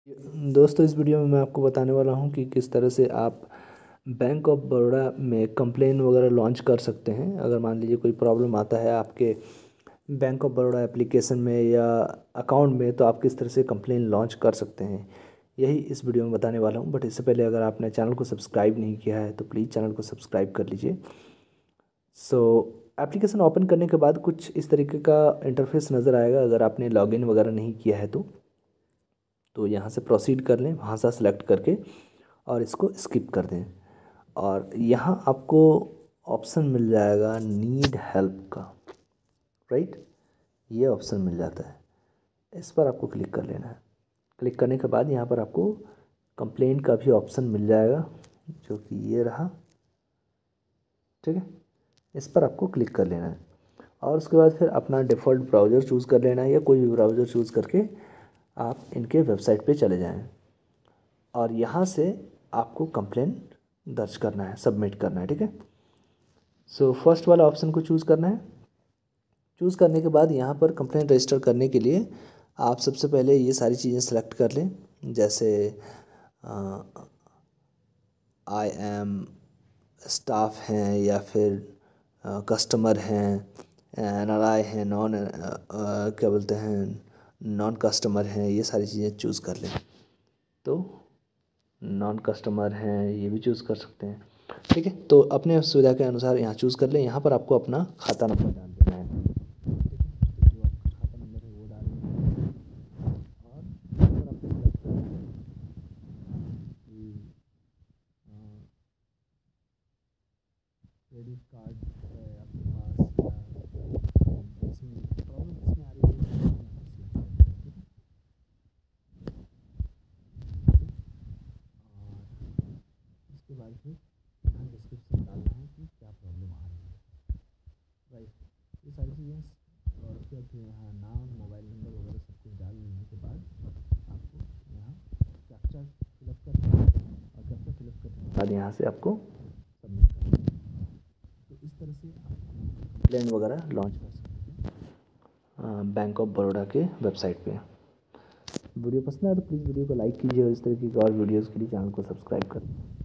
दोस्तों, इस वीडियो में मैं आपको बताने वाला हूं कि किस तरह से आप बैंक ऑफ बड़ौदा में कंप्लेन वगैरह लॉन्च कर सकते हैं। अगर मान लीजिए कोई प्रॉब्लम आता है आपके बैंक ऑफ बड़ौदा एप्लीकेशन में या अकाउंट में, तो आप किस तरह से कंप्लेन लॉन्च कर सकते हैं, यही इस वीडियो में बताने वाला हूं। बट इससे पहले अगर आपने चैनल को सब्सक्राइब नहीं किया है तो प्लीज़ चैनल को सब्सक्राइब कर लीजिए। सो एप्लीकेशन ओपन करने के बाद कुछ इस तरीके का इंटरफेस नज़र आएगा। अगर आपने लॉगिन वगैरह नहीं किया है तो यहाँ से प्रोसीड कर लें, भाषा सेलेक्ट करके और इसको स्किप कर दें। और यहाँ आपको ऑप्शन मिल जाएगा नीड हेल्प का, राइट। ये ऑप्शन मिल जाता है, इस पर आपको क्लिक कर लेना है। क्लिक करने के बाद यहाँ पर आपको कंप्लेंट का भी ऑप्शन मिल जाएगा, जो कि ये रहा, ठीक है। इस पर आपको क्लिक कर लेना है और उसके बाद फिर अपना डिफ़ॉल्ट ब्राउज़र चूज़ कर लेना है या कोई भी ब्राउज़र चूज़ करके आप इनके वेबसाइट पे चले जाएं और यहाँ से आपको कंप्लेन दर्ज करना है, सबमिट करना है, ठीक है। सो फर्स्ट वाला ऑप्शन को चूज़ करना है। चूज़ करने के बाद यहाँ पर कंप्लेन रजिस्टर करने के लिए आप सबसे पहले ये सारी चीज़ें सेलेक्ट कर लें, जैसे आई एम स्टाफ हैं या फिर कस्टमर हैं, एनआरआई हैं, नॉन क्या बोलते हैं, नॉन कस्टमर हैं, ये सारी चीज़ें चूज़ कर लें। तो नॉन कस्टमर हैं, ये भी चूज़ कर सकते हैं, ठीक है। तो अपने सुविधा के अनुसार यहाँ चूज़ कर लें। यहाँ पर आपको अपना खाता नंबर डाल देना है, जो आपका खाता नंबर है वो डाल देना है और यहाँ पर आपको सेलेक्ट करना है कि क्रेडिट कार्ड है आपके पास या इसमें प्रॉब्लम इसमें आ रही है, यहाँ पर सेलेक्ट कर देना है, ठीक है। और इसके बाद फिर यहाँ डिस्क्रिप्शन डालना है कि क्या प्रॉब्लम आ रही है, राइट। ये सारी चीज़ें और उसके बाद फिर यहाँ नाम, मोबाइल नंबर वगैरह सब कुछ डाल देने के बाद आपको यहाँ कैप्चा फिलअप करना है और कैप्चा फिलअप करने के बाद यहाँ से आपको सबमिट करना है। तो इस तरह से आप कंप्लेन वगैरह लॉन्च कर सकते हैं बैंक ऑफ बड़ौदा के वेबसाइट पे। वीडियो पसंद आए तो प्लीज़ वीडियो को लाइक कीजिए और इस तरीके की और वीडियोज़ के लिए चैनल को सब्सक्राइब करें।